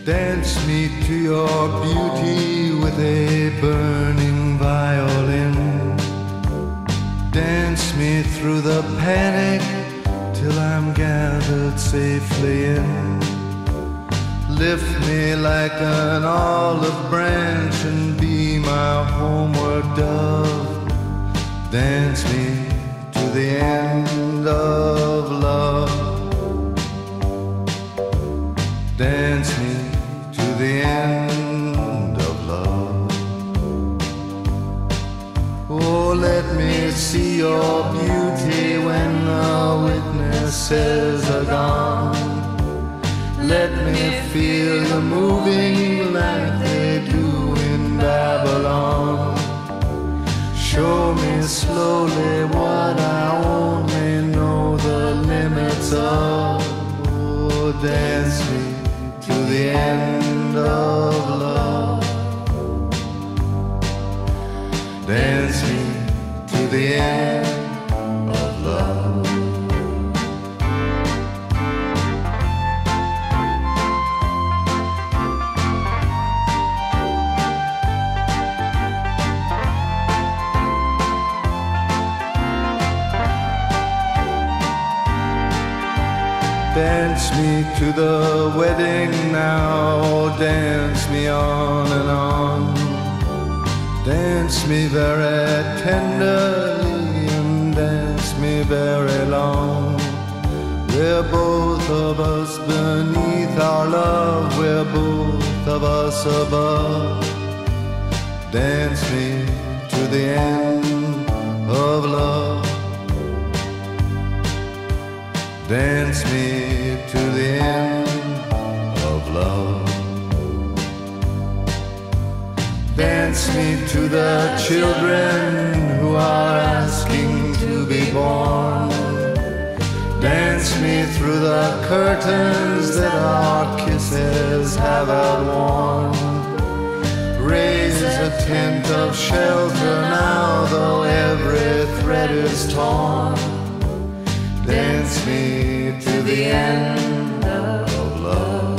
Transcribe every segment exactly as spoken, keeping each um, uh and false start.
Dance me to your beauty with a burning violin. Dance me through the panic till I'm gathered safely in. Lift me like an olive branch and be my homeward dove. Dance me to the end of love. Dance me to the end of love. Oh, let me see your beauty when the witnesses are gone. Let me feel you moving like they do in Babylon. Show me slowly what I only know the limits of. Oh, dance me to the end of love. Dance me to the end of love. Dance me to the wedding now, dance me on and on. Dance me very tenderly and dance me very long. We're both of us beneath our love, we're both of us above. Dance me to the end of love. Dance me to the end of love. Dance me to the children who are asking to be born. Dance me through the curtains that our kisses have outworn. Raise a tent of shelter now, though every thread is torn. Dance me to the end of love.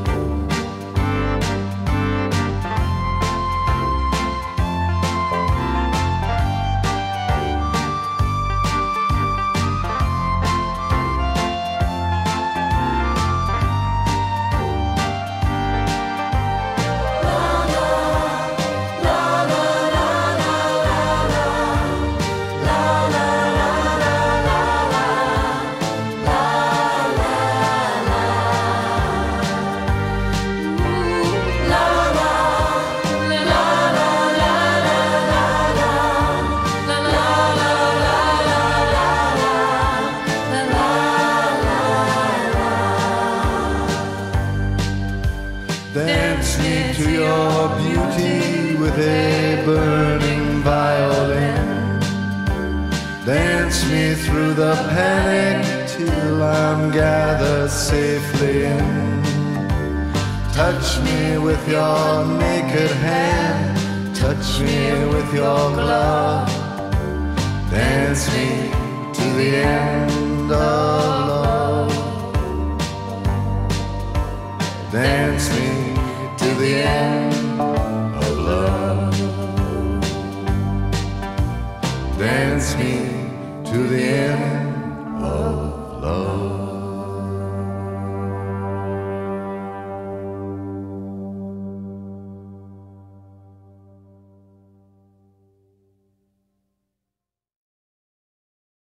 Dance me to your beauty with a burning violin. Dance me through the panic till I'm gathered safely in. Touch me with your naked hand, touch me with your glove. Dance me to the end of love. Dance me to the end of love. Dance me